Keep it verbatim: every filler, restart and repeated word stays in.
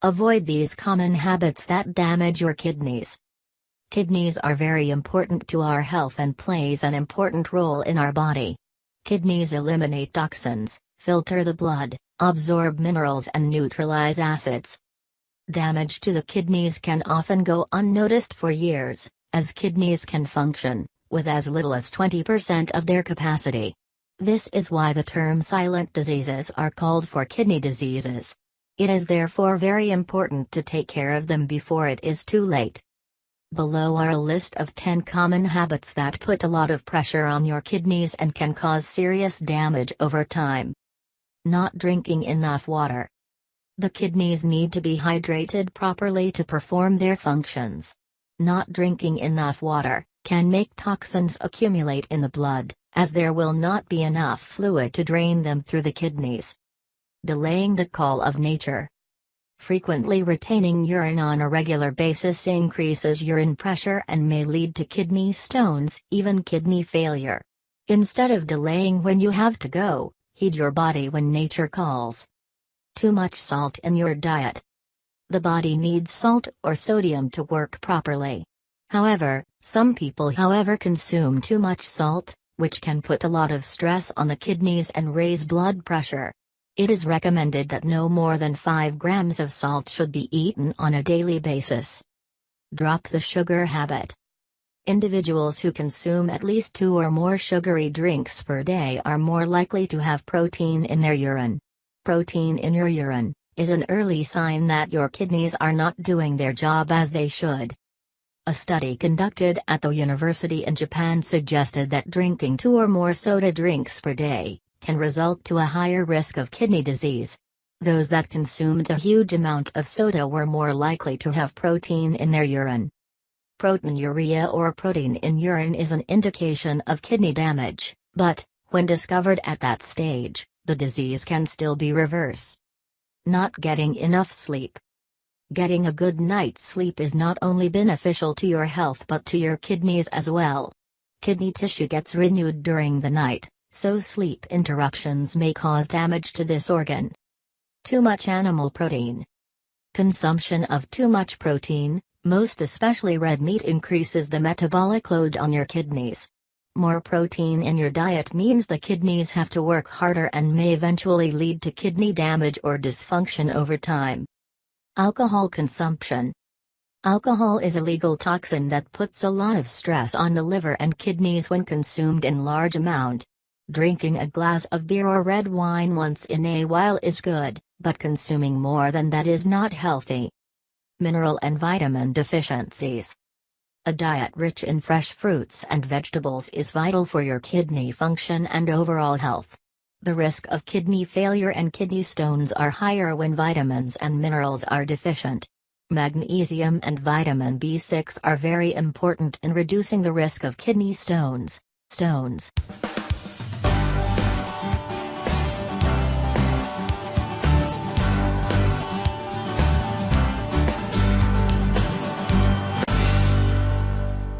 Avoid these common habits that damage your kidneys. Kidneys are very important to our health and plays an important role in our body. Kidneys eliminate toxins, filter the blood, absorb minerals and neutralize acids. Damage to the kidneys can often go unnoticed for years, as kidneys can function with as little as twenty percent of their capacity. This is why the term silent diseases are called for kidney diseases. It is therefore very important to take care of them before it is too late. Below are a list of ten common habits that put a lot of pressure on your kidneys and can cause serious damage over time. Not drinking enough water. The kidneys need to be hydrated properly to perform their functions. Not drinking enough water can make toxins accumulate in the blood, as there will not be enough fluid to drain them through the kidneys. Delaying the call of nature. Frequently retaining urine on a regular basis increases urine pressure and may lead to kidney stones, even kidney failure. Instead of delaying when you have to go, heed your body when nature calls. Too much salt in your diet. The body needs salt or sodium to work properly. However, some people however consume too much salt, which can put a lot of stress on the kidneys and raise blood pressure. It is recommended that no more than five grams of salt should be eaten on a daily basis. Drop the sugar habit. Individuals who consume at least two or more sugary drinks per day are more likely to have protein in their urine. Protein in your urine is an early sign that your kidneys are not doing their job as they should. A study conducted at the university in Japan suggested that drinking two or more soda drinks per day can result to a higher risk of kidney disease. Those that consumed a huge amount of soda were more likely to have protein in their urine. Proteinuria or protein in urine is an indication of kidney damage, but, when discovered at that stage, the disease can still be reversed. Not getting enough sleep. Getting a good night's sleep is not only beneficial to your health but to your kidneys as well. Kidney tissue gets renewed during the night, so sleep interruptions may cause damage to this organ. Too much animal protein. Consumption of too much protein, most especially red meat, increases the metabolic load on your kidneys. More protein in your diet means the kidneys have to work harder and may eventually lead to kidney damage or dysfunction over time. Alcohol consumption. Alcohol is a legal toxin that puts a lot of stress on the liver and kidneys when consumed in large amount. Drinking a glass of beer or red wine once in a while is good, but consuming more than that is not healthy. Mineral and vitamin deficiencies. A diet rich in fresh fruits and vegetables is vital for your kidney function and overall health. The risk of kidney failure and kidney stones are higher when vitamins and minerals are deficient. Magnesium and vitamin B six are very important in reducing the risk of kidney stones. Stones.